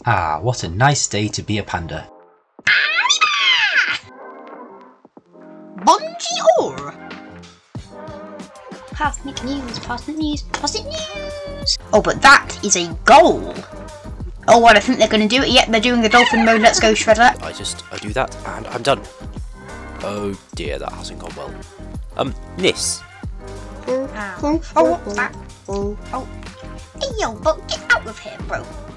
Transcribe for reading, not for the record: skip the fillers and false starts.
Ah, what a nice day to be a panda. Bonjour! Parsnip news, parsnip news, parsnip news! Oh, but that is a goal! Oh, what, I think they're going to do it. Yep, they're doing the dolphin mode. Let's go, Shredder. I do that, and I'm done. Oh dear, that hasn't gone well. Nis. Oh, what's that? Oh. Hey, yo, bro, get out of here, bro.